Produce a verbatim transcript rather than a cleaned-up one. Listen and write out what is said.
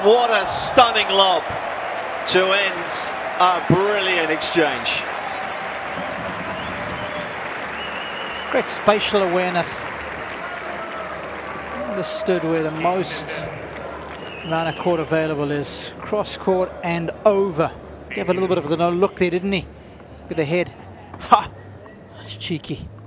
what a stunning lob to end a brilliant exchange. Great spatial awareness. Understood where the most amount of court available is. Cross court and over. Gave a little bit of the no look there, didn't he? Look at the head. Ha! That's cheeky.